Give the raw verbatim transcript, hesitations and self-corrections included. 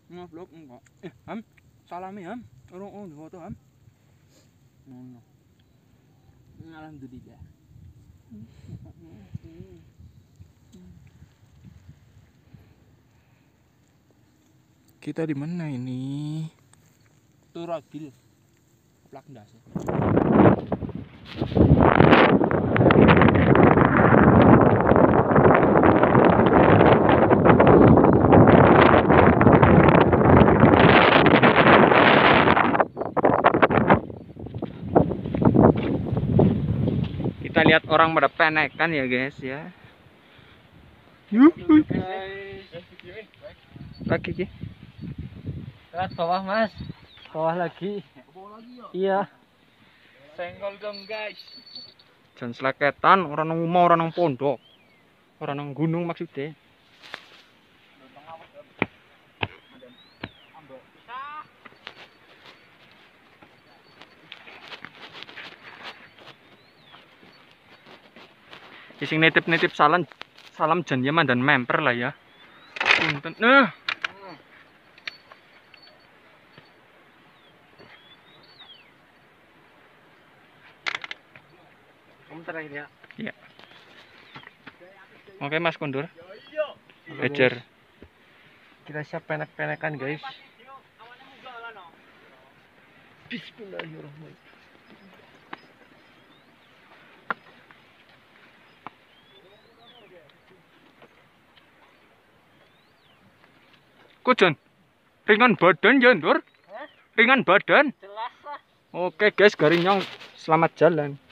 Ngeblok enggak. Eh, Ham. Salami, Ham. Orang oh foto, Ham. Ngono. Alhamdulillah. Kita di mana ini? Turagil. Plak ndas. Kita lihat orang pada penekan ya guys ya. Yuh. Lagi ki. Lihat bawah mas, bawah lagi. Bawah lagi ya. Iya. Senggol dong guys. Jan seleketan orang nang omah, orang nang pondok. Orang nang gunung maksudnya. Ising nitip-nitip salam salam jan Yaman dan memper lah ya. Punten. Nah. Kamu terakhir ya. Iya. Oke Mas Kondur. Ejer. Kita siap penek-penekan guys. Bismillahirrahmanirrahim. Kujon. Ringan badan ya, Ndur? Ringan badan. Jelas lah. Oke guys, Garinyong selamat jalan.